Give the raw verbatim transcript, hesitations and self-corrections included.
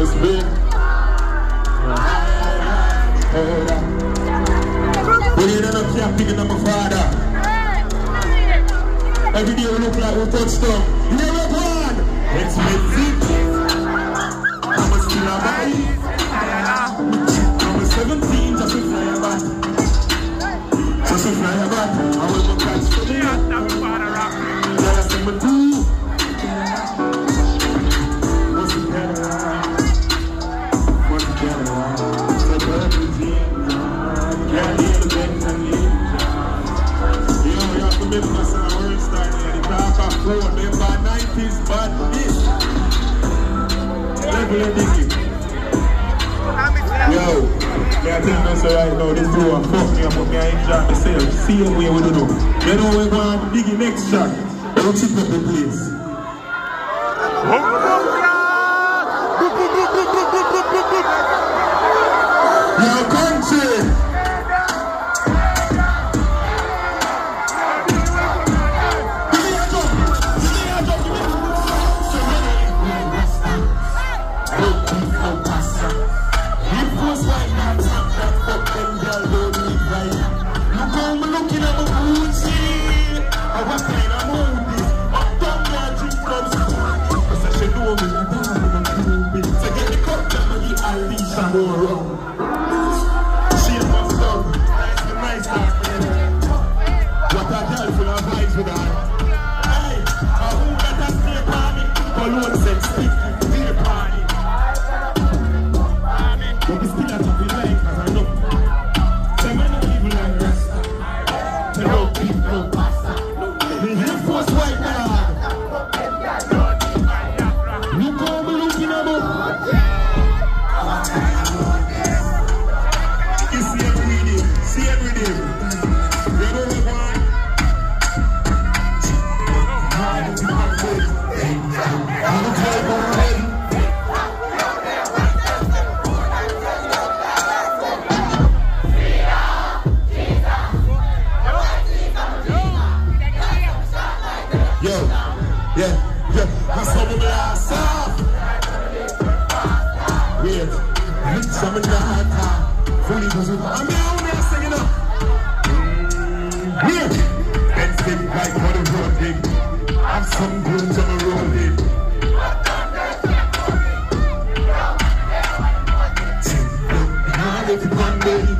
spin. But you don't know can't pick it up my father. Every day we look like we touched them. You never gone. Expensive. I'm a still a boy. I'm a seventeen, just a fly back. Just a fly back. I will go catch for me. Gotta sing my two. What's the better? What's the better? So perfect team. Yeah, hear the things and leave. You know, you have to make us in a world style. The dark of four, remember nineties bad this. Level of digging. Yo, I tell you so right now, this dude will fuck me up, but me I enjoy myself. See what we do. You know we're going to dig next shot. Don't chip up the place. Yo, country! Baby.